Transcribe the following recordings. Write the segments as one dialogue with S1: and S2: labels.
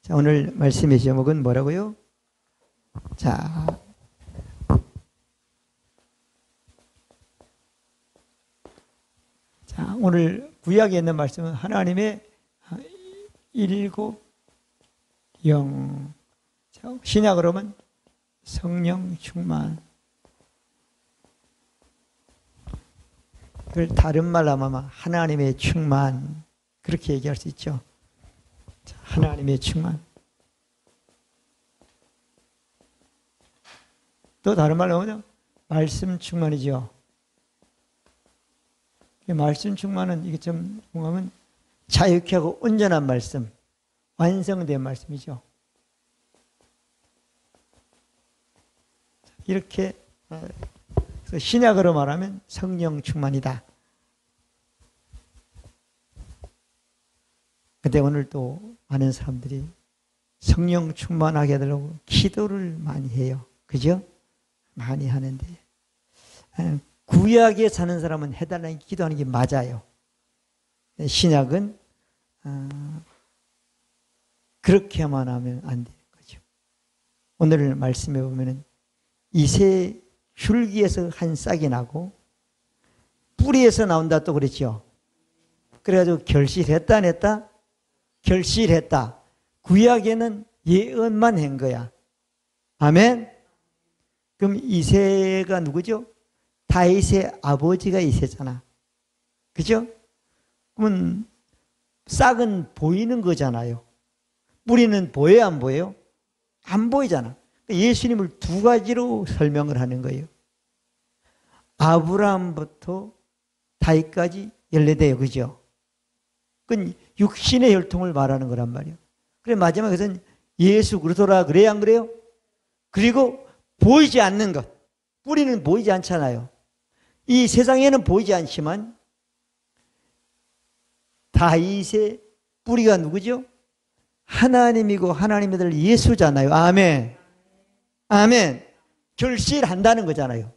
S1: 자, 오늘 말씀의 제목은 뭐라고요? 자, 오늘 구약에 있는 말씀은 하나님의 일곱 영. 신약으로 하면 성령 충만. 그걸 다른 말로 하면 하나님의 충만. 그렇게 얘기할 수 있죠. 자, 하나님의 충만. 또 다른 말로 하면 말씀 충만이죠. 말씀 충만은 이게 좀 보면 자유케 하고 온전한 말씀, 완성된 말씀이죠. 이렇게 신약으로 말하면 성령 충만이다. 근데 오늘 또 많은 사람들이 성령 충만하게 하려고 기도를 많이 해요. 그죠? 많이 하는데 구약에 사는 사람은 해달라는 기도하는 게 맞아요. 신약은 그렇게만 하면 안 되는 거죠. 오늘 말씀해 보면은 이새 줄기에서 한 싹이 나고 뿌리에서 나온다 또 그랬죠. 그래가지고 결실했다 안 했다? 결실했다. 구약에는 예언만 한 거야. 아멘? 그럼 이새가 누구죠? 다윗의 아버지가 이새잖아. 그죠? 그러면 싹은 보이는 거잖아요. 뿌리는 보여요, 안 보여요? 안 보이잖아. 예수님을 두 가지로 설명을 하는 거예요. 아브라함부터 다윗까지 14대요. 그죠? 그건 육신의 혈통을 말하는 거란 말이에요. 그래, 마지막에서는 예수 그리스도라 그래야 안 그래요? 그리고 보이지 않는 것. 뿌리는 보이지 않잖아요. 이 세상에는 보이지 않지만 다윗의 뿌리가 누구죠? 하나님이고 하나님의 아들 예수잖아요. 아멘. 아멘. 결실한다는 거잖아요.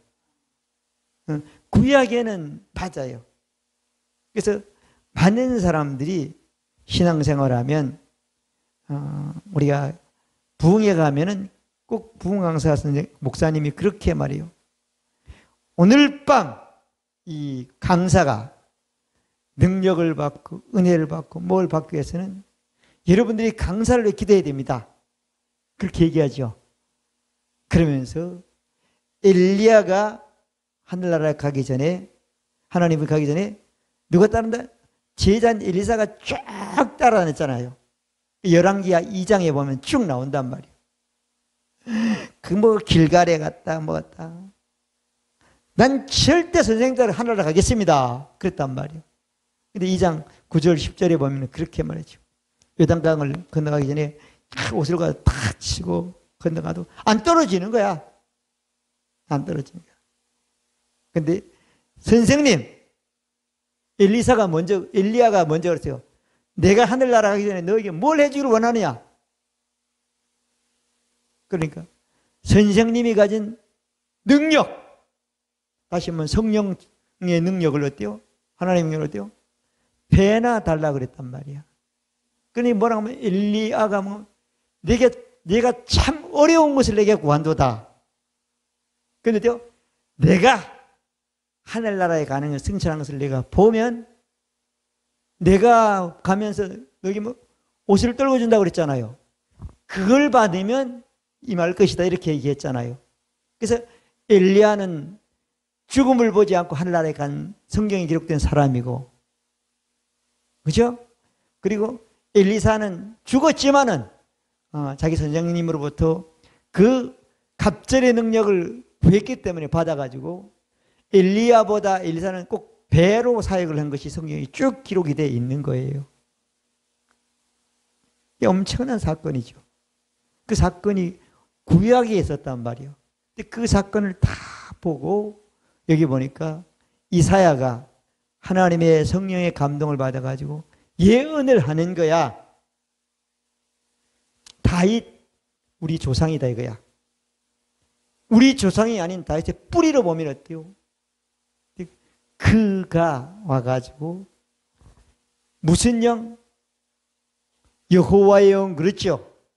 S1: 구약에는 맞아요. 그래서 많은 사람들이 신앙생활하면 우리가 부흥회 가면은 꼭 부흥 강사 선생 목사님이 그렇게 말해요. 오늘 밤 이 강사가 능력을 받고 은혜를 받고 뭘 받기 위해서는 여러분들이 강사를 위해 기도해야 됩니다. 그렇게 얘기하죠. 그러면서 엘리야가 하늘나라에 가기 전에 하나님을 가기 전에 누가 따른다? 제자인 엘리사가 쫙 따라다녔잖아요. 열왕기하 2장에 보면 쭉 나온단 말이에요. 그 뭐 길갈에 갔다 뭐 갔다. 난 절대 선생님 따라 하늘나라 가겠습니다. 그랬단 말이에요. 근데 2장 9절 10절에 보면 그렇게 말했죠. 요단강을 건너가기 전에 옷을 가서 탁 치고 건너가도 안 떨어지는 거야. 안 떨어지는 거야. 근데 선생님, 엘리야가 먼저 그랬어요. 내가 하늘나라 가기 전에 너에게 뭘 해주기를 원하느냐? 그러니까 선생님이 가진 능력, 다시 한번 성령의 능력을 어때요? 하나님의 능력을 어때요? 배나 달라 그랬단 말이야. 그러니 뭐라고 하면 엘리야가 뭐 내가 참 어려운 것을 내게 구한도다. 그런데요, 내가 하늘나라에 가는 걸 승천하는 것을 내가 보면 내가 가면서 여기 뭐 옷을 떨궈준다고 그랬잖아요. 그걸 받으면 임할 것이다 이렇게 얘기했잖아요. 그래서 엘리야는 죽음을 보지 않고 하늘나라에 간 성경에 기록된 사람이고, 그죠? 그리고 엘리사는 죽었지만은 자기 선생님으로부터 그 갑절의 능력을 구했기 때문에 받아가지고 엘리야보다 엘리사는 꼭 배로 사역을 한 것이 성경에 쭉 기록이 되어 있는 거예요. 이게 엄청난 사건이죠. 그 사건이 구약에 있었단 말이에요. 근데 그 사건을 다 보고 여기 보니까 이사야가 하나님의 성령의 감동을 받아가지고 예언을 하는 거야. 다윗 우리 조상이다 이거야. 우리 조상이 아닌 다윗의 뿌리로 보면 어때요? 그가 와가지고 무슨 영? 여호와의 영, 그렇죠?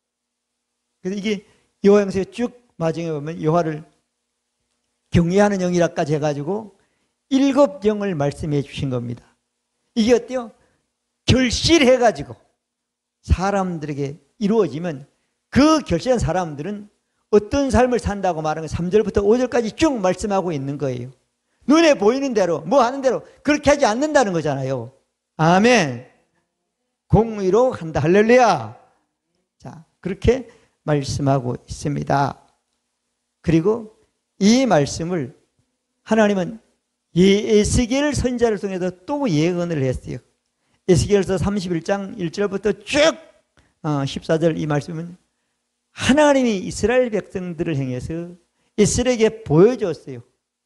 S1: 그래서 이게 여호와영서에 쭉 마중에 보면 여호와를 경외하는 영이라까지 해가지고 7영을 말씀해 주신 겁니다. 이게 어때요? 결실해가지고 사람들에게 이루어지면 그 결실한 사람들은 어떤 삶을 산다고 말하는 거 3절부터 5절까지 쭉 말씀하고 있는 거예요. 눈에 보이는 대로 뭐 하는 대로 그렇게 하지 않는다는 거잖아요. 아멘. 공의로 한다. 할렐루야. 자, 그렇게 말씀하고 있습니다. 그리고 이 말씀을 하나님은 에스겔 선지자를 통해서 또 예언을 했어요. 에스겔서 31장 1절부터 쭉 14절 이 말씀은 하나님이 이스라엘 백성들을 향해서 이스라엘에게 보여줬어요.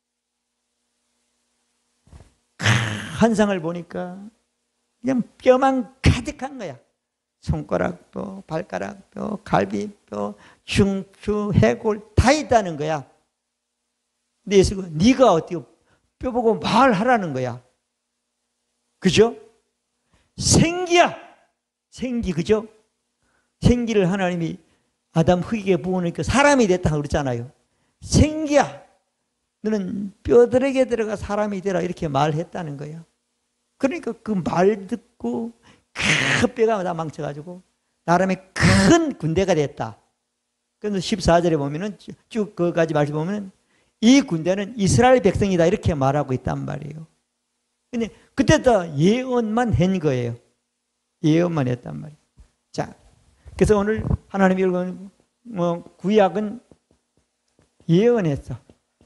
S1: 환상을 보니까 그냥 뼈만 가득한 거야. 손가락뼈, 발가락뼈, 갈비뼈, 중추, 해골 다 있다는 거야. 근데 예수가 네가 어떻게 뼈 보고 말하라는 거야. 그죠? 생기야. 생기, 그죠? 생기를 하나님이 아담 흙에 부어놓으니까 사람이 됐다 그랬잖아요. 생기야. 너는 뼈들에게 들어가 사람이 되라 이렇게 말했다는 거예요. 그러니까 그 말 듣고 그 뼈가 다 망쳐가지고 나름의 큰 군대가 됐다. 그래서 14절에 보면은 쭉 그까지 말씀 보면은 이 군대는 이스라엘 백성이다 이렇게 말하고 있단 말이에요. 근데 그때 다 예언만 한 거예요. 예언만 했단 말이에요. 자, 그래서 오늘 하나님이 읽은 구약은 예언했어.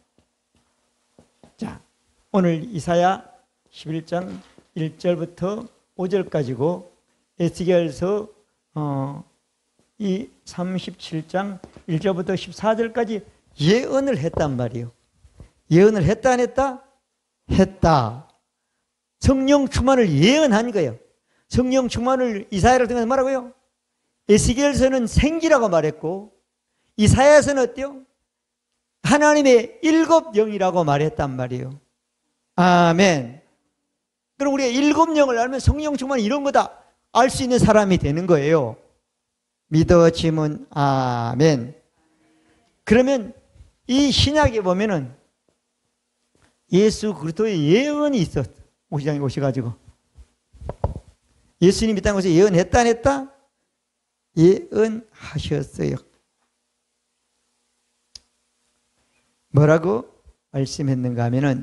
S1: 자, 오늘 이사야 11장 1절부터 5절까지고 에스겔서 이 37장 1절부터 14절까지 예언을 했단 말이에요. 예언을 했다 안 했다? 했다. 성령 충만을 예언한 거예요. 성령 충만을 이사야를 통해서 말하고요. 에스겔서는 생기라고 말했고 이사야서는 어때요? 하나님의 7영이라고 말했단 말이에요. 아멘. 그럼 우리가 7영을 알면 성령 충만 이런 거다 알 수 있는 사람이 되는 거예요. 믿어지면 아멘. 그러면 이 신약에 보면은 예수 그리스도의 예언이 있었어. 오시장에 오셔가지고 예수님이 땅 곳에 예언했다 안 했다? 예언하셨어요. 뭐라고 말씀했는가 하면은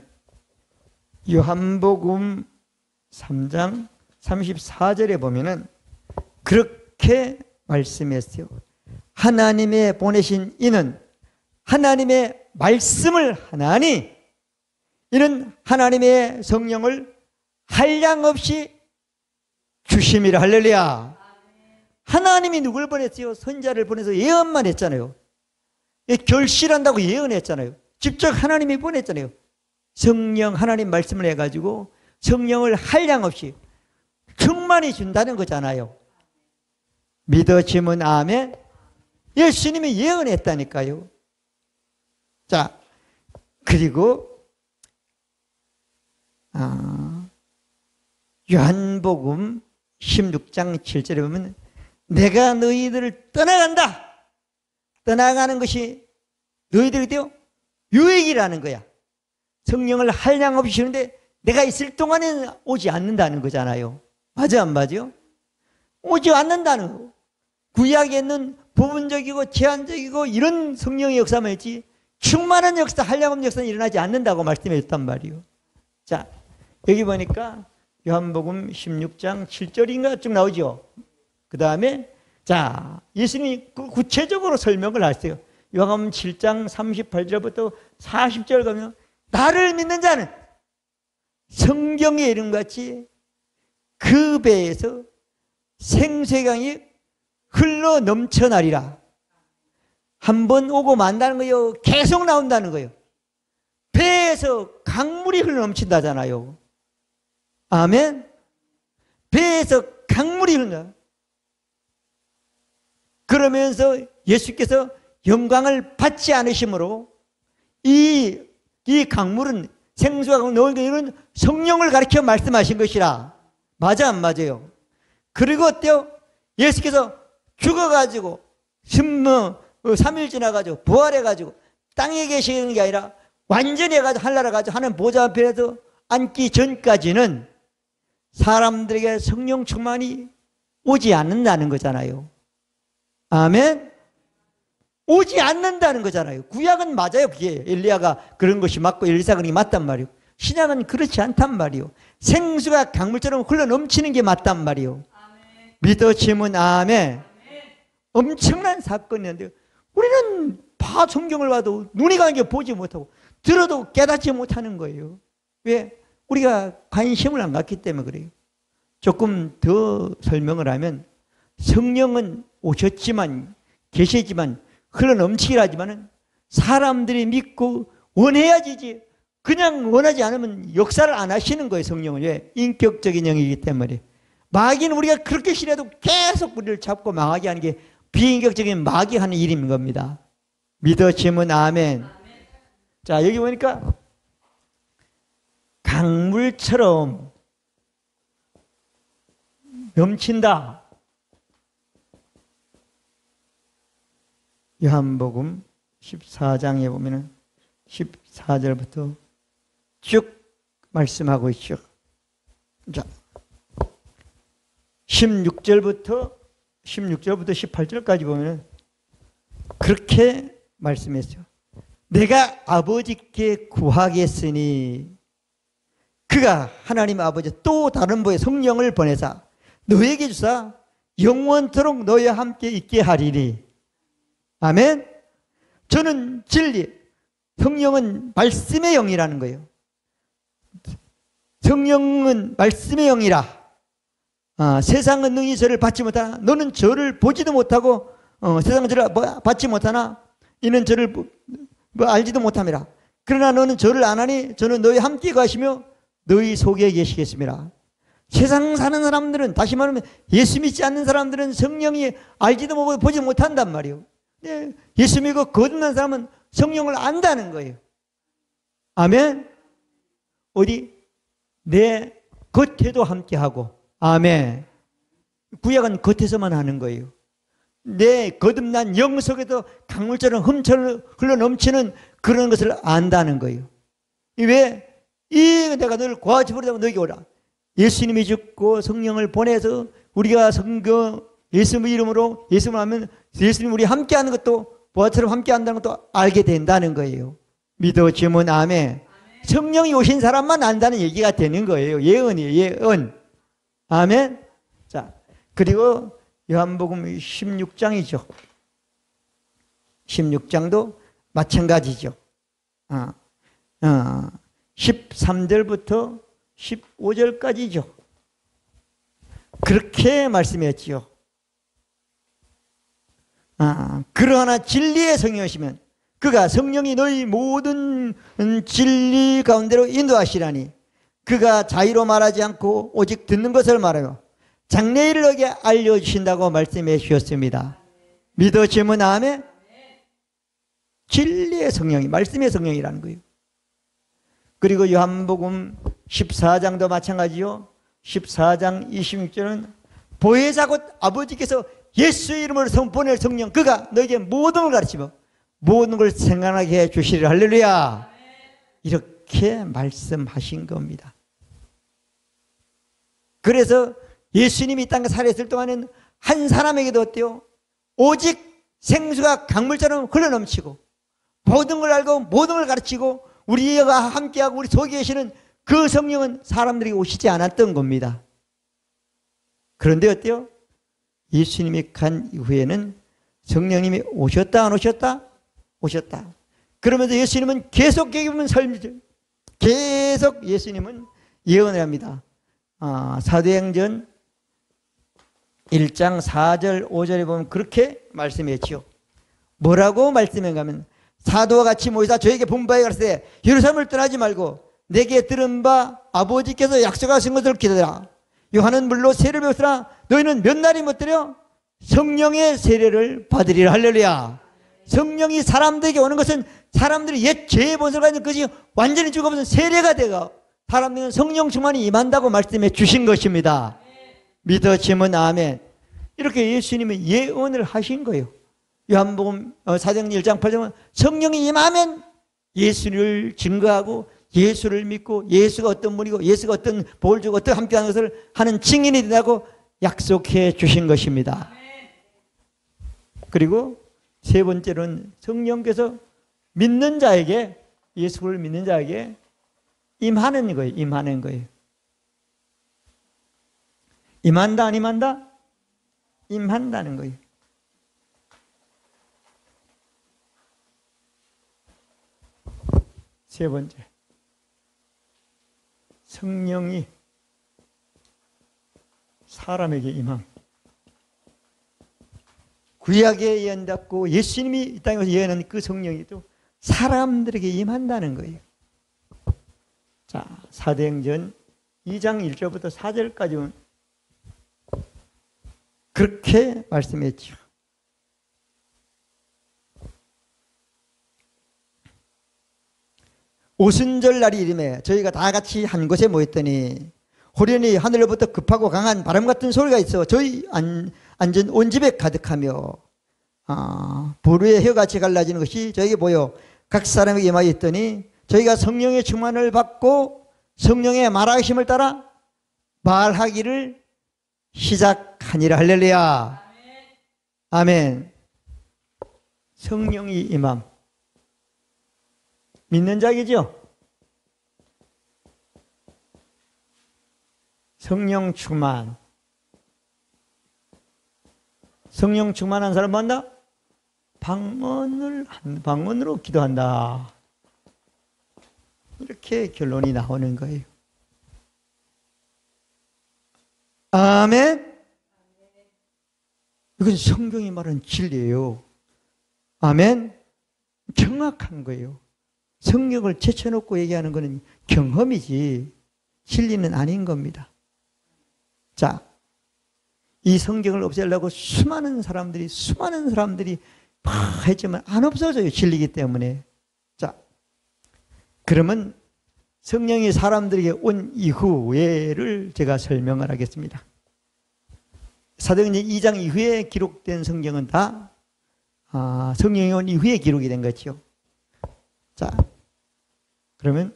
S1: 요한복음 3장 34절에 보면은 그렇게 말씀했어요. 하나님의 보내신 이는 하나님의 말씀을 하나니 이는 하나님의 성령을 한량없이 주심이라. 할렐루야. 하나님이 누굴 보냈어요? 선자를 보내서 예언만 했잖아요. 결실한다고 예언했잖아요. 직접 하나님이 보냈잖아요. 성령 하나님 말씀을 해가지고 성령을 한량없이 충만히 준다는 거잖아요. 믿어지면 아멘. 예수님이 예언했다니까요. 자, 그리고 요한복음 16장 7절에 보면 내가 너희들을 떠나간다. 떠나가는 것이 너희들이 돼요? 유익이라는 거야. 성령을 한량없이 주는데 내가 있을 동안에는 오지 않는다는 거잖아요. 맞아 안 맞아요? 오지 않는다는 거. 구약에는 부분적이고 제한적이고 이런 성령의 역사만 했지 충만한 역사, 한량없는 역사는 일어나지 않는다고 말씀해 줬단 말이에요. 자, 여기 보니까 요한복음 16장 7절인가 쭉 나오죠. 그 다음에 자, 예수님이 구체적으로 설명을 하세요. 요한복음 7장 38절부터 40절 가면 나를 믿는 자는 성경의 이름같이 그 배에서 생수강이 흘러 넘쳐나리라. 한 번 오고 만다는 거예요. 계속 나온다는 거예요. 배에서 강물이 흘러 넘친다잖아요. 아멘. 배에서 강물이 흘러. 그러면서 예수께서 영광을 받지 않으시므로 이 강물은 생수가 넣은 것은 성령을 가리켜 말씀하신 것이라. 맞아 안 맞아요? 그리고 어때요? 예수께서 죽어가지고 3일 지나가지고 부활해가지고 땅에 계시는 게 아니라 완전히 해가지고 하늘나라 가지고 하나님 보좌 앞에서 앉기 전까지는 사람들에게 성령 충만이 오지 않는다는 거잖아요. 아멘? 오지 않는다는 거잖아요. 구약은 맞아요. 그게 엘리야가 그런 것이 맞고 엘리사가 그런 게 맞단 말이에요. 신약은 그렇지 않단 말이에요. 생수가 강물처럼 흘러 넘치는 게 맞단 말이에요. 믿어지면 아멘. 엄청난 사건이었는데 우리는 성경을 봐도 눈이 가는 게 보지 못하고 들어도 깨닫지 못하는 거예요. 왜? 우리가 관심을 안 갖기 때문에 그래요. 조금 더 설명을 하면 성령은 오셨지만 계시지만 흘러 넘치기를 하지만 사람들이 믿고 원해야지지 그냥 원하지 않으면 역사를 안 하시는 거예요. 성령은. 왜? 인격적인 영이기 때문에. 마귀는 우리가 그렇게 싫어도 계속 우리를 잡고 망하게 하는 게 비인격적인 마귀 하는 일인 겁니다. 믿어지면 아멘. 자, 여기 보니까 강물처럼 넘친다. 요한복음 14장에 보면은 14절부터 쭉 말씀하고 있죠. 자, 16절부터 18절까지 보면은 그렇게 말씀했어요. 내가 아버지께 구하겠으니 그가 하나님 아버지 또 다른 분의 성령을 보내사 너에게 주사 영원토록 너희와 함께 있게 하리니. 아멘. 저는 진리, 성령은 말씀의 영이라는 거예요. 성령은 말씀의 영이라. 세상은 능히 저를 받지 못하나 너는 저를 보지도 못하고 세상은 저를 받지 못하나 이는 저를 알지도 못함이라. 그러나 너는 저를 아나니 저는 너희 함께 가시며 너희 속에 계시겠습니다. 세상 사는 사람들은, 다시 말하면 예수 믿지 않는 사람들은 성령이 알지도 못하고 보지 못한단 말이에요. 예수 믿고 거듭난 사람은 성령을 안다는 거예요. 아멘. 어디? 내 겉에도 함께하고. 아멘. 구약은 겉에서만 하는 거예요. 내 거듭난 영 속에도 강물처럼 흘러 넘치는 그런 것을 안다는 거예요. 왜? 내가 너를 구하지 못하고 너에게 오라. 예수님이 죽고 성령을 보내서 우리가 예수님 이름으로 예수님을 하면 예수님 우리 함께하는 것도 보아처럼 함께한다는 것도 알게 된다는 거예요. 믿어지면 아멘. 성령이 오신 사람만 안다는 얘기가 되는 거예요. 예언이에요. 예언. 아멘. 자, 그리고 요한복음 16장이죠. 16장도 마찬가지죠. 13절부터 15절까지죠. 그렇게 말씀했지요. 그러나 진리의 성령이시면 그가 성령이 너희 모든 진리 가운데로 인도하시라니 그가 자의로 말하지 않고 오직 듣는 것을 말하여 장래일을 너에게 알려주신다고 말씀해 주셨습니다. 믿어지면 아멘. 진리의 성령이 말씀의 성령이라는 거예요. 그리고 요한복음 14장도 마찬가지요. 14장 26절은 보혜사 곧 아버지께서 예수 이름으로 보낼 성령 그가 너에게 모든 걸 가르치며 모든 걸 생각나게 해 주시리라. 할렐루야. 이렇게 말씀하신 겁니다. 그래서 예수님이 이 땅에 살아있을 동안은 한 사람에게도 어때요? 오직 생수가 강물처럼 흘러넘치고 모든 걸 알고 모든 걸 가르치고 우리가 함께하고 우리 속에 계시는 그 성령은 사람들에게 오시지 않았던 겁니다. 그런데 어때요? 예수님이 간 이후에는 성령님이 오셨다 안 오셨다? 오셨다. 그러면서 예수님은 계속 계속 예수님은 예언을 합니다. 사도행전 1장 4절 5절에 보면 그렇게 말씀했지요. 뭐라고 말씀했는가 하면 사도와 같이 모이사 저에게 분부하여 가르치되 예루살렘을 떠나지 말고 내게 들은 바 아버지께서 약속하신 것을 기다리라. 요한은 물로 세례를 배웠으나 너희는 몇 날이 못 되려 성령의 세례를 받으리라. 할렐루야. 성령이 사람들에게 오는 것은 사람들이 옛 죄의 본성을 가진 것이 완전히 죽어버린 세례가 되고 사람들은 성령 충만이 임한다고 말씀해 주신 것입니다. 믿어지면 아멘. 이렇게 예수님은 예언을 하신 거예요. 요한복음 사도행전 1장 8절은 성령이 임하면 예수를 증거하고 예수를 믿고 예수가 어떤 분이고 예수가 어떤 복을 주고 어떻게 함께하는 것을 하는 증인이 된다고 약속해 주신 것입니다. 그리고 세 번째로는 성령께서 믿는 자에게, 예수를 믿는 자에게 임하는 거예요. 임하는 거예요. 임한다 안 임한다? 임한다는 거예요. 세 번째, 성령이 사람에게 임함. 구약에 예언받고 예수님이 이 땅에 와서 예언한 그 성령이 또 사람들에게 임한다는 거예요. 자, 사도행전 2장 1절부터 4절까지는 그렇게 말씀했죠. 오순절 날이 이름에 저희가 다 같이 한 곳에 모였더니 호련히 하늘로부터 급하고 강한 바람 같은 소리가 있어 저희 앉은 온 집에 가득하며 부르의 혀같이 갈라지는 것이 저에게 보여 각 사람에게 임하여 있더니 저희가 성령의 충만을 받고 성령의 말하심을 따라 말하기를 시작하니라. 할렐루야. 아멘. 성령이 임함. 믿는 자이죠? 성령 충만. 성령 충만한 사람 만나 방언으로 기도한다. 이렇게 결론이 나오는 거예요. 아멘. 이건 성경이 말하는 진리예요. 아멘. 정확한 거예요. 성경을 제쳐놓고 얘기하는 것은 경험이지 진리는 아닌 겁니다. 자, 이 성경을 없애려고 수많은 사람들이 막 했지만 안 없어져요. 진리이기 때문에. 자, 그러면 성령이 사람들에게 온 이후에를 제가 설명을 하겠습니다. 사도행전 2장 이후에 기록된 성경은 다 성령이 온 이후에 기록이 된 거죠. 자, 그러면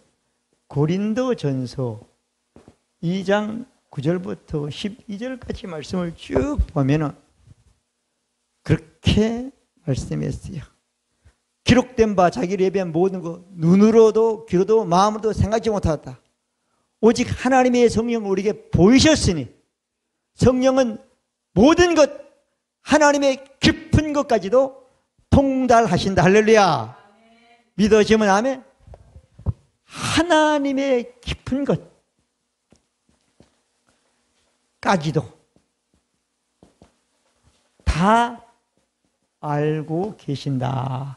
S1: 고린도전서 2장 9절부터 12절까지 말씀을 쭉 보면은 그렇게 말씀했어요. 기록된 바 자기를 예비한 모든 것 눈으로도 귀로도 마음으로도 생각지 못하였다. 오직 하나님의 성령을 우리에게 보이셨으니 성령은 모든 것 하나님의 깊은 것까지도 통달하신다. 할렐루야. 믿어지면 아멘. 하나님의 깊은 것까지도 다 알고 계신다.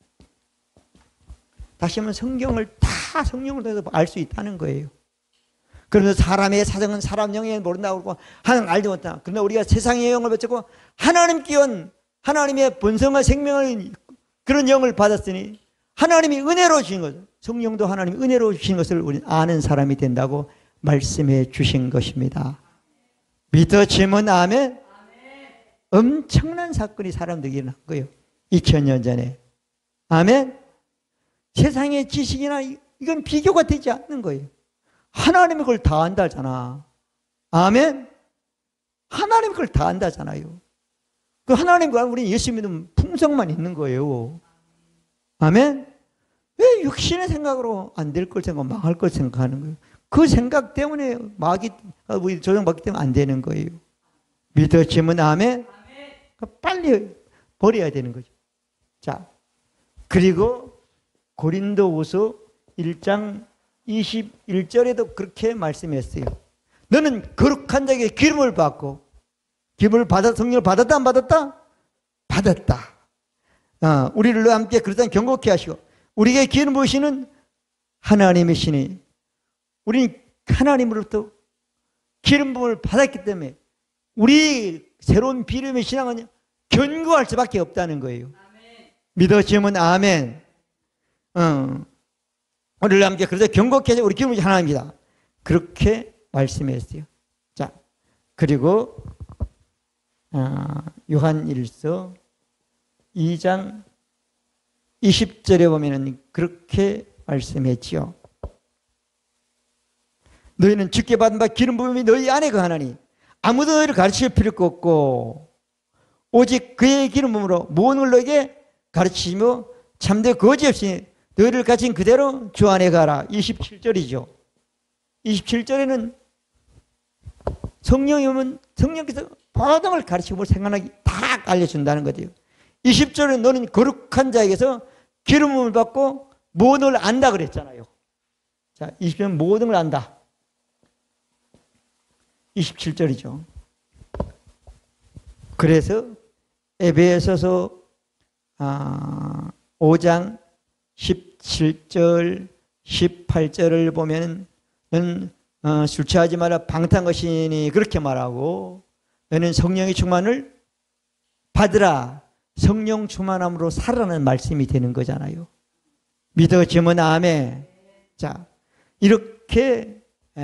S1: 다시 한번 성경을 다 성령을 통해서 알 수 있다는 거예요. 그러면서 사람의 사정은 사람 영에 모른다고 그러고 하나님 알지 못한다. 그러나 우리가 세상의 영을 받고 하나님께 온 하나님의 본성과 생명의 그런 영을 받았으니 하나님이 은혜로 주신 거죠. 성령도 하나님이 은혜로 주신 것을 우리는 아는 사람이 된다고 말씀해 주신 것입니다. 믿어지면 아멘. 엄청난 사건이 사람들에게 일어난 거예요. 2000년 전에. 아멘. 세상의 지식이나 이건 비교가 되지 않는 거예요. 하나님이 그걸 다 안다잖아. 아멘. 하나님이 그걸 다 안다잖아요. 그 하나님과 우리 예수 믿으면 풍성만 있는 거예요. 아멘. 왜 육신의 생각으로 안 될 걸 생각하고 망할 걸 생각하는 거예요? 그 생각 때문에 우리 조정받기 때문에 안 되는 거예요. 믿어지면 아멘. 빨리 버려야 되는 거죠. 자, 그리고 고린도후서 1장 21절에도 그렇게 말씀했어요. 너는 거룩한 자에게 기름을 받고 기름을 받아 성령을 받았다 안 받았다? 받았다. 우리를 함께 그렇다면 경고케 하시고 우리에게 기름 부으시는 하나님이시니 우리는 하나님으로부터 기름 부음을 받았기 때문에 우리 새로운 비름의 신앙은 견고할 수밖에 없다는 거예요. 아멘. 믿어지면 아멘. 우리를 함께 그래서 경고케 하시고 우리 기름이 하나입니다. 그렇게 말씀했어요. 자, 그리고 요한 1서 2장 20절에 보면은 그렇게 말씀했지요. 너희는 주께 받은 바 기름 부음이 너희 안에 거하나니 아무도 너희를 가르칠 필요가 없고 오직 그의 기름 부음으로 모든 걸 너에게 가르치시며 참되 거짓 없이 너희를 가진 그대로 주 안에 가라. 27절이죠. 27절에는 성령이 오면 성령께서 모든 걸 가르치고 생각나기 다 알려준다는 거죠. 20절에 너는 거룩한 자에게서 기름 부음을 받고 모든 걸 안다 그랬잖아요. 자, 20절은 모든 걸 안다. 27절이죠. 그래서 에베소서 5장 17절 18절을 보면 너는 술 취하지 마라 방탕한 것이니 그렇게 말하고 너는 성령의 충만을 받으라. 성령 충만함으로 살아라는 말씀이 되는 거잖아요. 믿어지면 아멘. 자, 이렇게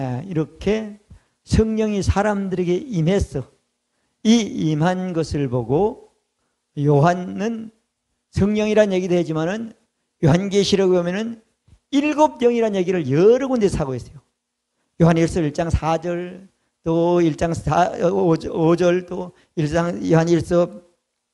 S1: 성령이 사람들에게 임했어. 이 임한 것을 보고 요한은 성령이란 얘기도 하지만은 요한계시록에 보면은 7영이라는 얘기를 여러 군데서 하고 있어요. 요한일서 1장 4절, 또 1장 5절, 또 요한일서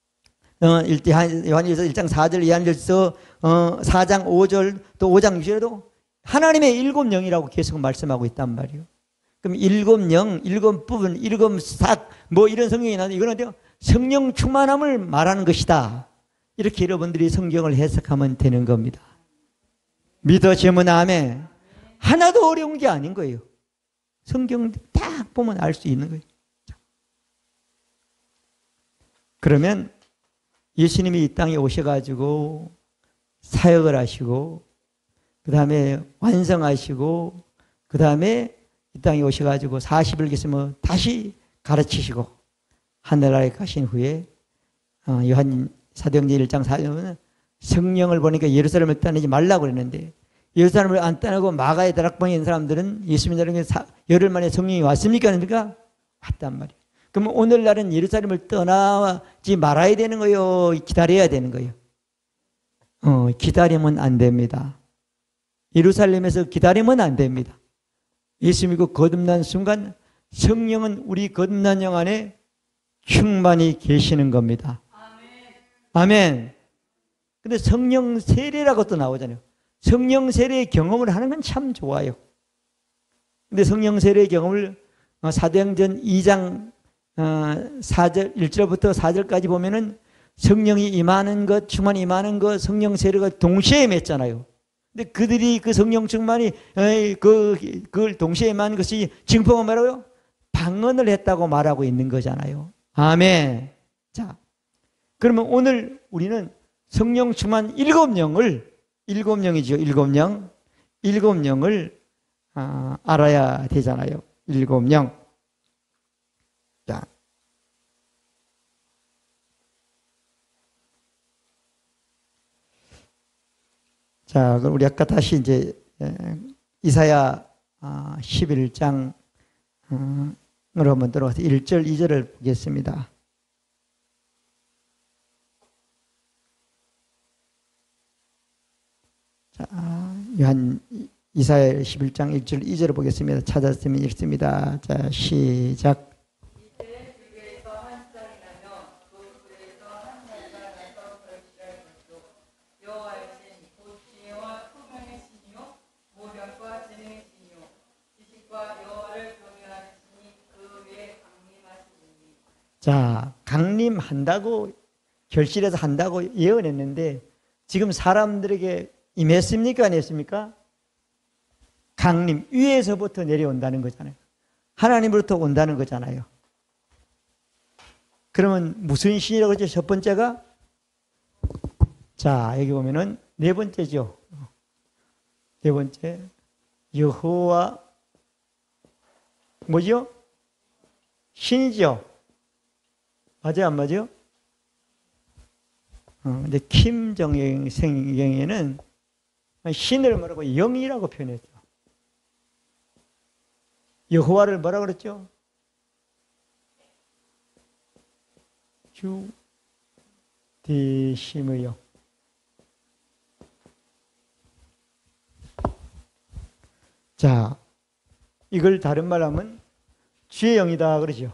S1: 1장 4절, 요한일서 4장 5절, 또 5장 6절에도 하나님의 7영이라고 계속 말씀하고 있단 말이에요. 그럼 7영, 7부분, 7삭, 뭐 이런 성경이 나오는데 이거는 성령 충만함을 말하는 것이다. 이렇게 여러분들이 성경을 해석하면 되는 겁니다. 믿어지면 아멘. 하나도 어려운 게 아닌 거예요. 성경 딱 보면 알 수 있는 거예요. 그러면 예수님이 이 땅에 오셔가지고 사역을 하시고 그 다음에 완성하시고 그 다음에 이 땅에 오셔가지고 40일 계시면 다시 가르치시고 하늘나라에 가신 후에 요한 사도행전 1장 4절은 성령을 보니까 예루살렘을 떠나지 말라고 그랬는데 예루살렘을 안 떠나고 마가의 다락방에 있는 사람들은 예수 믿는 사람에게 열흘 만에 성령이 왔습니까? 아닙니까? 왔단 말이에요. 그럼 오늘날은 예루살렘을 떠나지 말아야 되는 거예요? 기다려야 되는 거예요? 기다리면 안 됩니다. 예루살렘에서 기다리면 안 됩니다. 예수 믿고 거듭난 순간 성령은 우리 거듭난 영 안에 충만히 계시는 겁니다. 아멘. 근데 성령 세례라고 또 나오잖아요. 성령 세례의 경험을 하는 건 참 좋아요. 근데 성령 세례의 경험을 사도행전 2장 4절 1절부터 4절까지 보면은 성령이 임하는 것, 충만히 임하는 것, 성령 세례가 동시에 임했잖아요. 근데 그들이 그 성령 충만이 그걸 동시에 임하는 것이 증거가 뭐라고요? 방언을 했다고 말하고 있는 거잖아요. 아멘. 자, 그러면 오늘 우리는 성령 충만 7영을 7영이죠. 7영. 7영을 알아야 되잖아요. 7영. 자. 자, 그럼 우리 아까 다시 이제 이사야 11장으로 한번 들어가서 1절, 2절을 보겠습니다. 자, 이사야 11장 1절, 2절을 보겠습니다. 찾았으면 읽습니다. 자, 시작. 자, 강림한다고 결실해서 한다고 예언했는데 지금 사람들에게 임했습니까? 안 했습니까? 강림, 위에서부터 내려온다는 거잖아요. 하나님으로부터 온다는 거잖아요. 그러면 무슨 신이라고 했죠? 첫 번째가? 자, 여기 보면은 네 번째죠. 네 번째, 여호와 뭐죠? 신이죠. 맞아요, 안 맞아요? 근데 김정영 성경에는 신을 뭐라고 영이라고 표현했죠. 여호와를 뭐라고 그랬죠? 주 되심의 영. 자, 이걸 다른 말로 하면 주의 영이다 그러죠.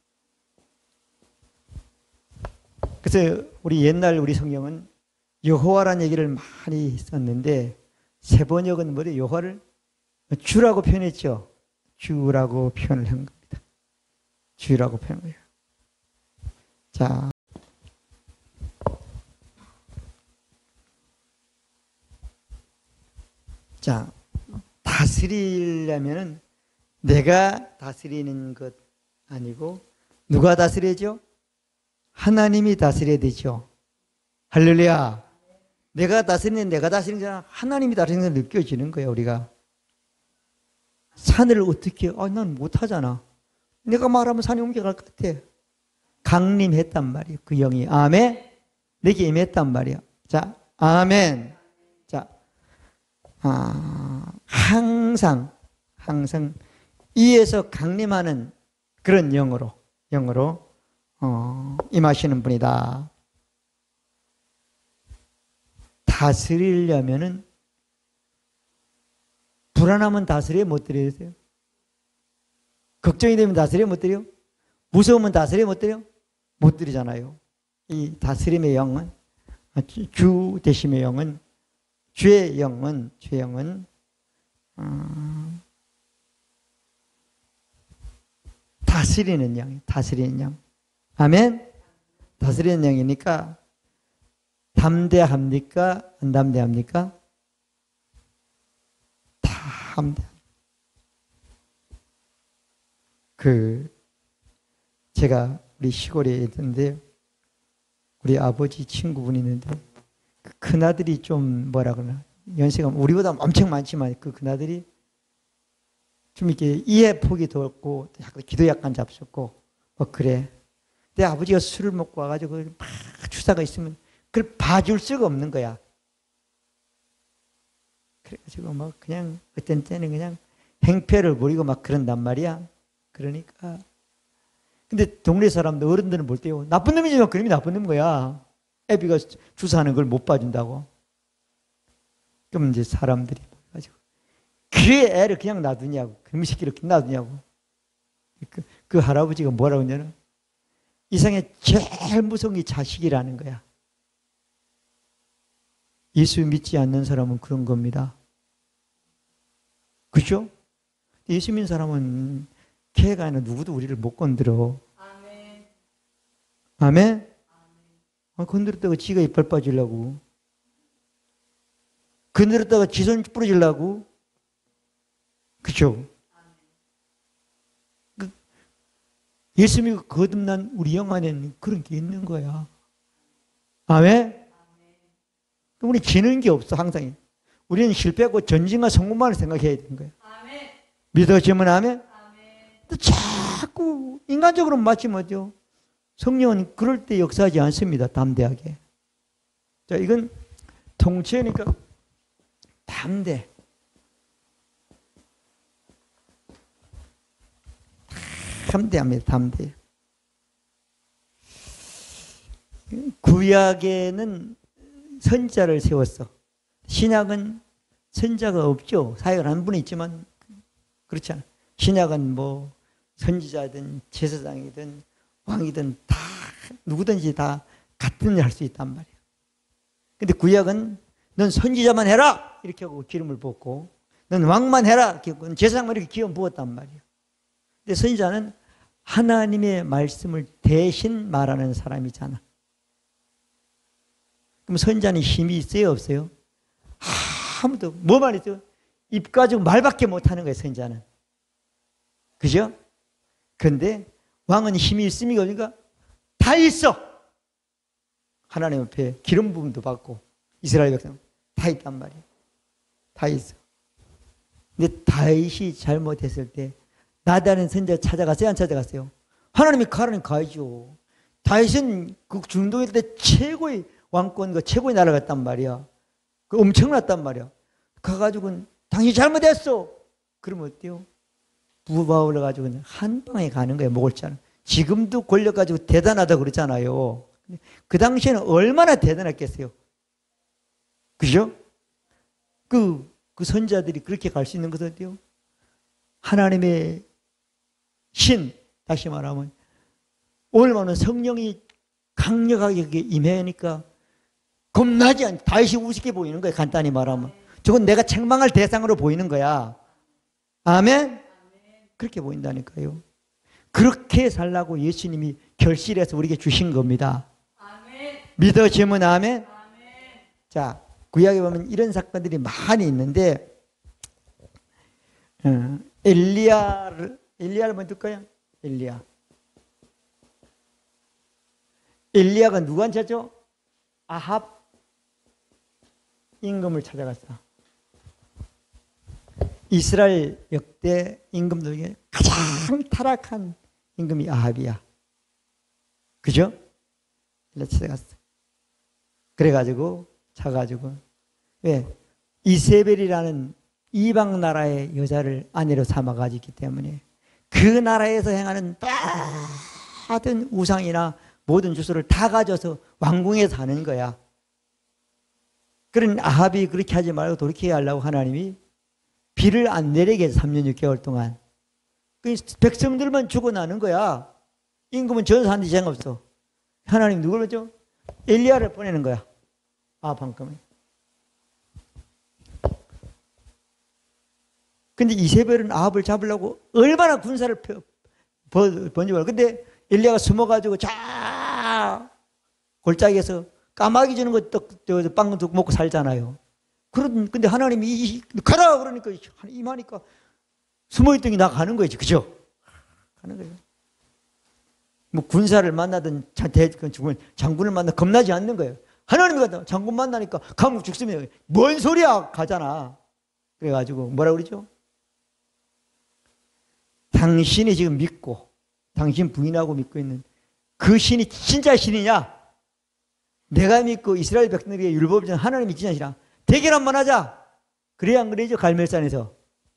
S1: 그래서 우리 성경은 여호와라는 얘기를 많이 썼는데 세 번역은 뭐래? 여호와를 주라고 표현했죠. 주라고 표현을 한 겁니다. 주라고 표현한 거예요. 자, 다스리려면은 내가 다스리는 것 아니고 누가 다스려죠? 하나님이 다스려야 되죠. 할렐루야. 내가 다스리는 게 아니라 하나님이 다스리는 게 느껴지는 거예요. 우리가 산을 어떻게 난 못하잖아. 내가 말하면 산이 옮겨갈 것 같아. 강림했단 말이에요. 그 영이. 아멘. 내게 임했단 말이야. 자, 아멘. 자, 항상 이에서 강림하는 그런 영으로 임하시는 분이다. 다스리려면은 불안하면 다스려 못 드려요? 걱정이 되면 다스려 못 드려? 무서우면 다스려 못 드려? 못 드리잖아요. 이 다스림의 영은 주 되심의 영은 주의 영은 다스리는 영이에요. 다스리는 영. 아멘. 다스리는 영이니까 담대합니까? 안 담대합니까? 담대. 제가 우리 시골에 있는데 우리 아버지 친구분이 있는데 그 큰아들이 좀 뭐라 그러나 연세가 우리보다 엄청 많지만 그 큰아들이 좀 이렇게 이해 폭이 덜고 기도 약간 잡숫고 그래. 내 아버지가 술을 먹고 와가지고 막 주사가 있으면 그걸 봐줄 수가 없는 거야. 그래가지고 막 그냥 어떤 때는 그냥 행패를 부리고 막 그런단 말이야. 그러니까 근데 동네 사람들 어른들은 볼 때요 나쁜 놈이지만 그놈이 나쁜 놈인 거야. 애비가 주사하는 걸 못 봐준다고. 그럼 이제 사람들이 가지고 그 애를 그냥 놔두냐고. 그놈의 새끼를 그냥 놔두냐고. 그 할아버지가 뭐라고 했냐면 이 세상에 제일 무서운 게 자식이라는 거야. 예수 믿지 않는 사람은 그런 겁니다. 그렇죠? 예수 믿는 사람은 걔가 아니라 누구도 우리를 못 건드려. 아멘. 아멘? 건드렸다가 지가 이빨 빠지려고. 건드렸다가 지손 부러지려고. 그렇죠? 예수 믿고 거듭난 우리 영 안에는 그런 게 있는 거야. 아멘? 우리 지는 게 없어, 항상. 우리는 실패하고 전진과 성공만을 생각해야 되는 거야. 아멘. 믿어지면 아멘? 아멘. 또 자꾸 인간적으로 맞추면 어때요? 성령은 그럴 때 역사하지 않습니다. 담대하게. 자, 이건 통째니까 담대. 담대합니다. 담대. 구약에는 선자를 세웠어. 신약은 선자가 없죠. 사역을 한 분이 있지만 그렇지 않아. 신약은 뭐 선지자든 제사장이든 왕이든 다 누구든지 다 같은 일 할 수 있단 말이야. 근데 구약은 넌 선지자만 해라 이렇게 하고 기름을 붓고 넌 왕만 해라 이렇게 하고 제사장만 이렇게 기름 부었단 말이야. 근데 선지자는 하나님의 말씀을 대신 말하는 사람이잖아. 그럼 선지자는 힘이 있어요 없어요? 아무도 뭐만 있어요? 입 가지고 말밖에 못하는 거예요. 선지자는. 그죠? 그런데 왕은 힘이 있습니까? 그러니까 다 있어. 하나님 앞에 기름 부음도 받고 이스라엘 백성 다 있단 말이에요. 다 있어. 근데 다윗이 잘못했을 때 나다는 선지자 찾아갔어요? 안 찾아갔어요? 하나님이 가라니 가야죠. 다윗은 그 중동에 있을 때 최고의 왕권과 최고의 나라가 갔단 말이야. 그 엄청났단 말이야. 가가지고는 당신이 잘못했어. 그러면 어때요? 부바울을 가지고 한 방에 가는 거예요. 목을 자르. 지금도 권력 가지고 대단하다 그러잖아요. 그 당시에는 얼마나 대단했겠어요. 그죠? 그 선자들이 그렇게 갈 수 있는 것은 어때요? 하나님의 신, 다시 말하면 오늘만은 성령이 강력하게 임해니까 겁나지 않, 다윗이 우습게 보이는 거예요. 간단히 말하면. 저건 내가 책망할 대상으로 보이는 거야. 아멘? 그렇게 보인다니까요. 그렇게 살라고 예수님이 결실해서 우리에게 주신 겁니다. 믿어지면 아멘? 자, 구약에 보면 이런 사건들이 많이 있는데, 엘리야를 먼저 볼까요? 엘리야가 누구한테 찾죠? 아합 임금을 찾아갔어. 이스라엘 역대 임금들 중에 가장 타락한 임금이 아합이야. 그죠? 찾아갔어. 그래가지고 차가지고 왜? 이세벨이라는 이방 나라의 여자를 아내로 삼아가지고 있기 때문에 그 나라에서 행하는 모든 우상이나 모든 주소를 다 가져서 왕궁에 사는 거야. 그런 아합이 그렇게 하지 말고 돌이켜야 하려고 하나님이 비를 안 내리게 해서 3년 6개월 동안. 백성들만 죽어나는 거야. 임금은 전사하는 데 죄가 없어. 하나님 누굴 보죠? 엘리야를 보내는 거야. 아합만큼은. 근데 이세벨은 아합을 잡으려고 얼마나 군사를 번집을. 근데 엘리야가 숨어가지고 자 골짜기에서 까마귀 주는 거 빵 먹고 살잖아요. 근데 하나님이 가라 그러니까 임하니까 숨어있던 게 나가는 거지. 그죠? 가는 거예요. 뭐 군사를 만나든 장군을 만나 겁나지 않는 거예요. 하나님이 가다 장군 만나니까 감옥 죽습니다. 뭔 소리야? 가잖아. 그래가지고 뭐라 그러죠? 당신이 지금 믿고 당신 부인하고 믿고 있는 그 신이 진짜 신이냐? 내가 믿고 이스라엘 백성들에게 율법을 주는 하나님이 진짜 신이냐? 대결 한번 하자. 그래야 안 그러죠? 갈멜산에서.